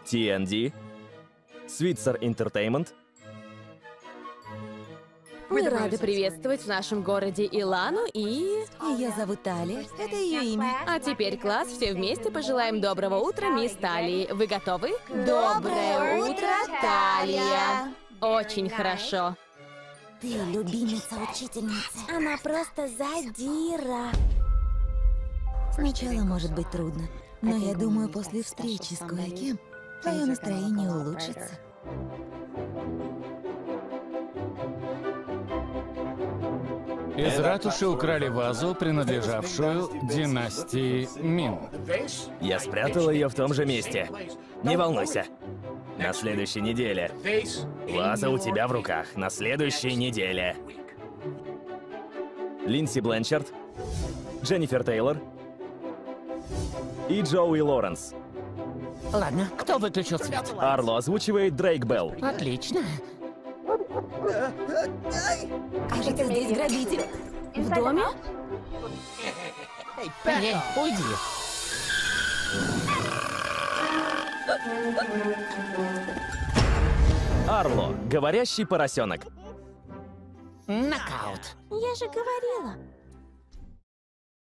TND, Switzer Entertainment. Мы рады приветствовать в нашем городе Илану и... Ее зовут Тали. Это ее имя. А теперь, класс, все вместе пожелаем доброго утра, мисс Талии. Вы готовы? Доброе утро, Талия. Очень хорошо. Ты любимица учительницы. Она просто задира. Сначала может быть трудно, но я думаю, после встречи с кое-кем твое настроение улучшится. Из ратуши украли вазу, принадлежавшую династии Мин. Я спрятал ее в том же месте. Не волнуйся. На следующей неделе. Ваза у тебя в руках. На следующей неделе. Линдси Бленчард, Дженнифер Тейлор и Джоуи Лоренс. Ладно, кто выключил свет? Арло озвучивает Дрейк Белл. Отлично. Кажется, здесь грабитель. В доме? Эй, уйди. Арло, говорящий поросенок. Нокаут. Я же говорила.